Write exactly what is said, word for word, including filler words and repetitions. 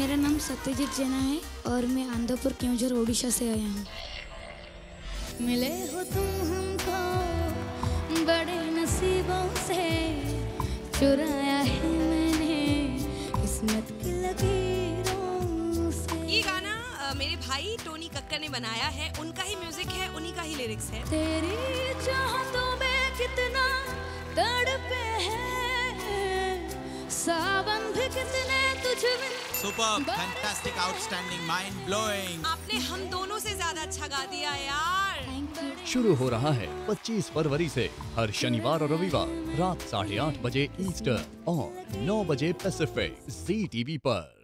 मेरा नाम सत्यजीत जेना है और मैं आंध्रपुर केवंझर ओडिशा से आया हूँ। मिले हो तुम हमको बड़े नसीबों से, चुराया है मैंने किस्मत की लकीरों से। ये गाना आ, मेरे भाई टोनी कक्कर ने बनाया है, उनका ही म्यूजिक है, उन्हीं का ही लिरिक्स है। तेरी चाहतों में कितना तड़पे हैं, सावन भी कितने तुझ में। Super, fantastic, outstanding, mind blowing. आपने हम दोनों से ज्यादा अच्छा गा दिया यार। शुरू हो रहा है पच्चीस फरवरी से हर शनिवार और रविवार रात साढ़े आठ बजे ईस्टर्न और नौ बजे पैसिफिक ज़ी टीवी पर।